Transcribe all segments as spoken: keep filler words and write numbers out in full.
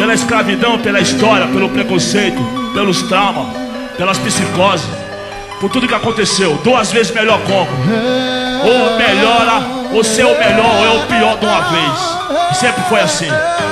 pela escravidão, pela história, pelo preconceito, pelos traumas, pelas psicoses, por tudo que aconteceu. Duas vezes melhor como. Ou melhora, ou ser o melhor, ou é o pior de uma vez. E sempre foi assim.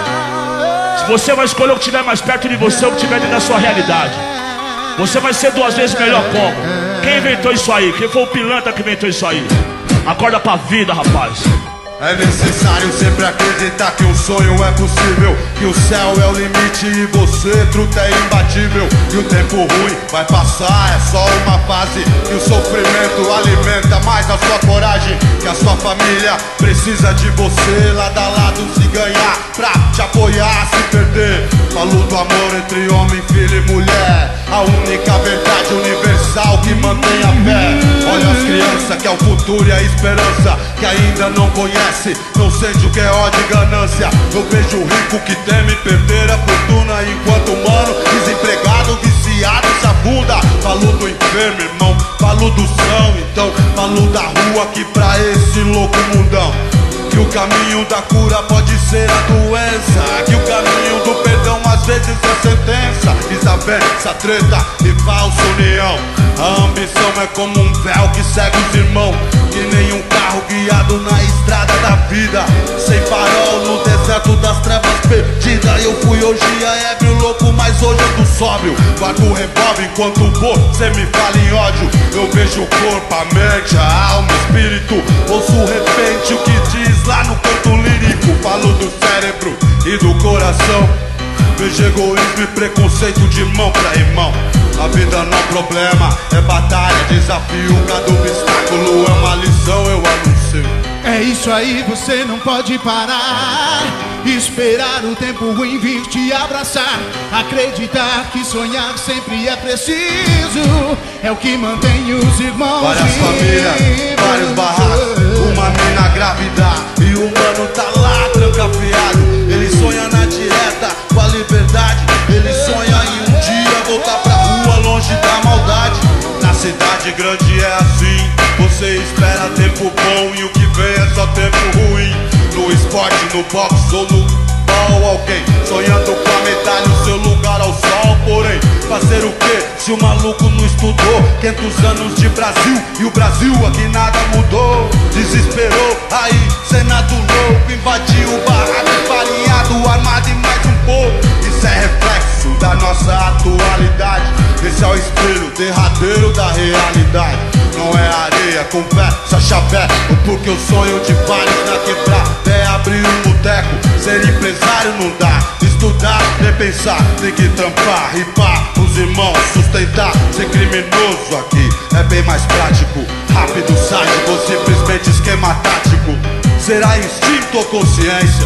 Se você vai escolher o que estiver mais perto de você, ou o que estiver dentro da sua realidade, você vai ser duas vezes melhor como. Quem inventou isso aí? Quem foi o pilantra que inventou isso aí? Acorda pra vida, rapaz. É necessário sempre acreditar que um sonho é possível, que o céu é o limite e você, truta, é imbatível. E o tempo ruim vai passar, é só uma fase. E o sofrimento alimenta mais a sua coragem. Que a sua família precisa de você, lado a lado se ganhar, pra te apoiar, se perder. Falo do amor entre homem, filho e mulher, a única verdade universal que mantém a fé. Olha as crianças que é o futuro e a esperança, que ainda não conhece, não sente o que é ódio e ganância. Eu vejo o rico que teme perder a fortuna, enquanto o mano desempregado, viciado, se afunda. Falo do enfermo, irmão, falo do são, então falo da rua que pra esse louco mundão, que o caminho da cura pode ser a doença, que o caminho do perdão às vezes é sentença. Desavença, treta e falsa união. A ambição é como um véu que segue os irmãos, que nem um carro guiado na estrada da vida, sem farol no deserto das trevas perdida. Eu fui hoje a ébrio louco, mas hoje ando sóbrio. Guardo o revólver enquanto você me fala em ódio. Eu vejo o corpo, a mente, a alma, o espírito. Ouço de repente o que diz lá no canto lírico. Falo do cérebro e do coração. Vejo egoísmo e preconceito de mão pra irmão. A vida não é problema, é batalha, desafio. Cada obstáculo é uma lição, eu anuncio. É isso aí, você não pode parar. Esperar o tempo ruim vir te abraçar. Acreditar que sonhar sempre é preciso. É o que mantém os irmãos. Várias famílias, vários barracos, uma mina grávida e o mano tá lá trancafiado. Ele sonha na direta com a liberdade. Ele sonha em um dia voltar pra rua longe da maldade. Na cidade grande é assim, você espera tempo bom e o que vem é só tempo ruim. No esporte, no boxe ou no ball, alguém sonhando com a medalha, o seu lugar ao sol. Porém, fazer o que se o maluco não estudou? Quinhentos anos de Brasil e o Brasil aqui nada mudou. Desesperou, aí Senado louco invadiu o barraco, farinhado, armado e mais um pouco. Isso é reflexo da nossa atualidade. Esse é o espelho derradeiro da realidade. Não é areia, conversa, chaveco, porque o sonho de vários na quebrada é abrir um boteco. Ser empresário não dá, estudar, repensar, tem que trampar, ripar, os irmãos sustentar. Ser criminoso aqui é bem mais prático, rápido, sádico ou simplesmente esquema tático. Será instinto ou consciência?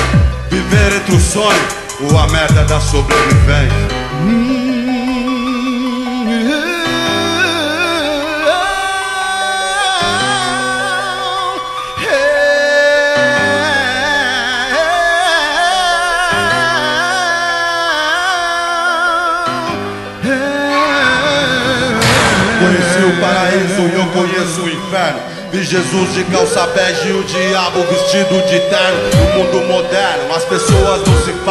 Viver entre o sonho ou a merda da sobrevivência? Hum. Conheci o paraíso e eu conheço o inferno. Vi Jesus de calça bege e o diabo vestido de terno. No mundo moderno as pessoas não se